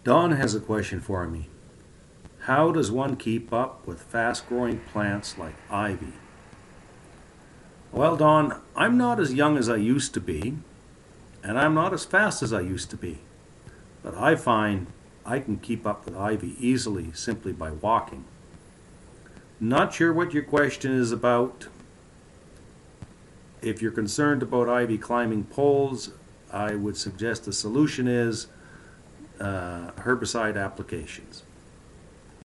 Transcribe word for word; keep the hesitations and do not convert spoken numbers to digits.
Don has a question for me. How does one keep up with fast-growing plants like ivy? Well, Don, I'm not as young as I used to be, and I'm not as fast as I used to be. But I find I can keep up with ivy easily simply by walking. Not sure what your question is about. If you're concerned about ivy climbing poles, I would suggest the solution is uh, herbicide applications.